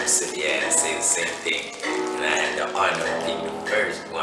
sit here and say the same thing. And I had the honor of being the first